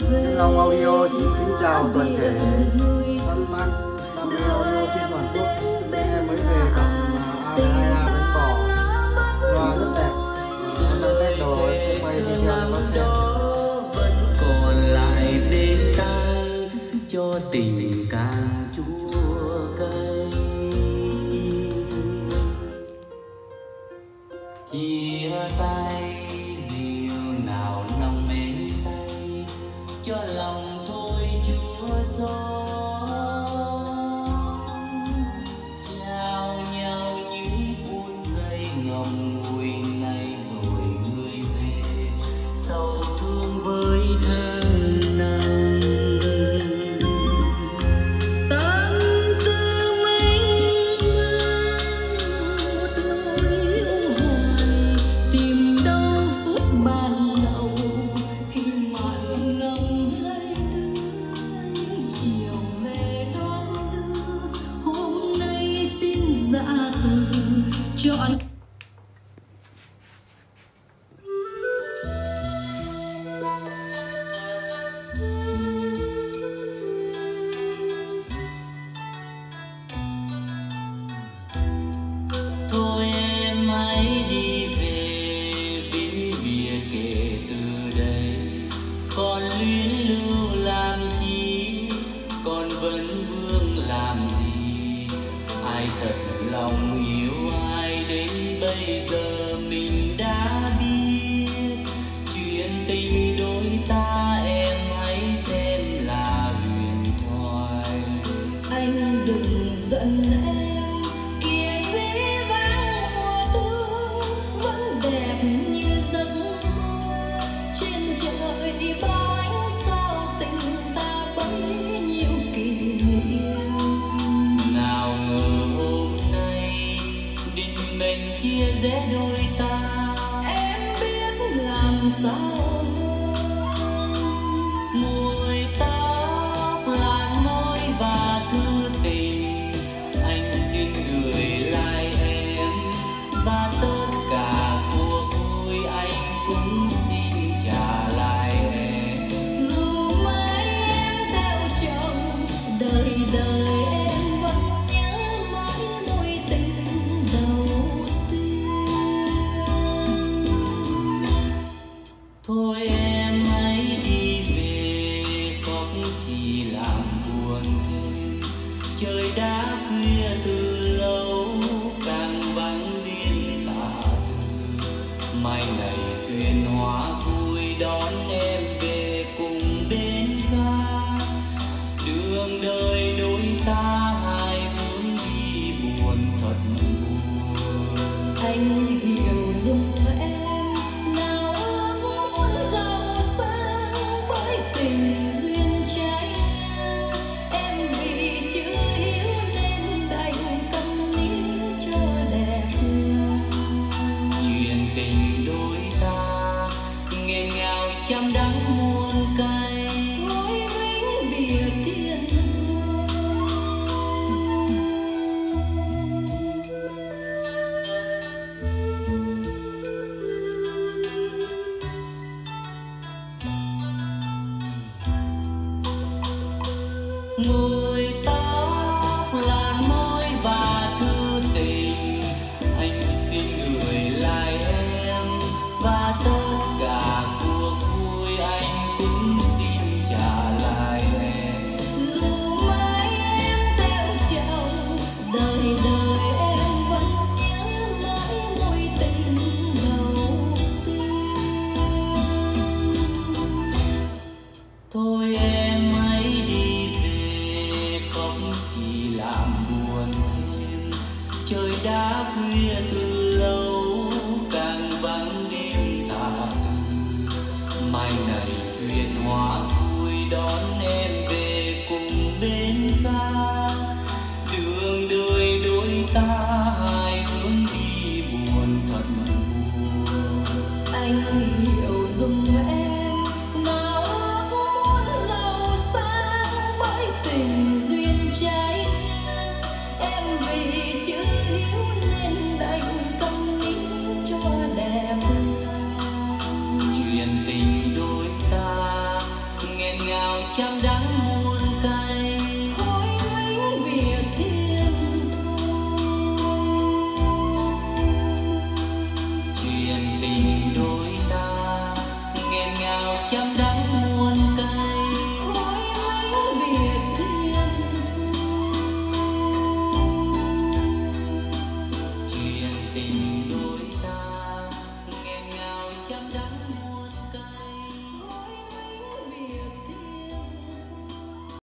Nhân Long Audio xin chào toàn thể các bạn đam mê audio trên toàn quốc. Em mới về cổng A2A Bến Cỏ, loa rất đẹp. Em đang test đồ sẽ quay video cho các xem. Vẫn còn lại bên ta cho tình càng chua cay. Chia tay dịu nào nồng mến say, cho lòng thôi chúa gió. Trao nhau những phút giây ngậm ngùi này rồi người về, sầu thương với tháng năm. Tâm tư mênh mang một nỗi u hoài, tìm đâu phút ban đầu khi mặn nồng hai đứa. Những chiều về đón đưa, hôm nay xin dạ từ chọn. Thôi em hãy đi về vĩnh biệt kể từ đây, còn luyến lưu làm chi, còn vấn vương làm gì. Ai thật lòng yêu ai đến bây giờ mình đã biết. Chuyện tình đôi ta em hãy xem là huyền thoại. Anh đừng giận em, kia dĩ vãng mùa thu vẫn đẹp như giấc mơ. Trên trời bao ánh sao tình ta bấy nhiêu kỷ niệm. Nào ngờ hôm nay định mệnh chia rẽ đôi ta. Em biết làm sao Môi tóc làn môi và thư tình, anh xin gửi lại em. Và tất cả cuộc vui anh cũng xin trả lại em. dù mãi em theo chồng, đời đời em vẫn nhớ mãi mối tình đầu tiên. Thôi em hãy đi về, khóc chỉ làm buồn thêm. Trời đã khuya từ lâu, càng vắng đêm tà tư. Mai này thuyền hóa vui đón em về cùng bên ga. Đường đời đôi ta hai hướng đi buồn thật buồn. Anh hiểu dùng em, nào ước muốn giàu sang bởi tình duyên trái ngang. Em vì chưa hiểu nên đành câm nín cho đẹp lòng. Chuyện tình đôi ta nghẹn ngào trăm đắng muôn cay. Thôi vĩnh biệt thiên thu. Môi tóc làn môi và thư tình, anh xin gửi lại em. Và tất cả cuộc vui anh cũng xin trả lại em. Dù mãi em theo chồng, đời đời em vẫn nhớ mãi mối tình đầu tiên. Thôi em hãy đi về, khóc chỉ làm buồn thêm. Trời đã khuya từ lâu, càng vắng đêm tà tư. Mai này thuyền hóa vui đón em về cùng bên ga. Đường đời đôi ta hai hướng đi buồn thật buồn. Anh hiểu dùng em, nào ước muốn giàu sang bởi tình duyên trái ngang. Em vì chưa hiểu nên đành câm nín cho đẹp lòng. Chuyện tình đôi ta nghẹn trăm đá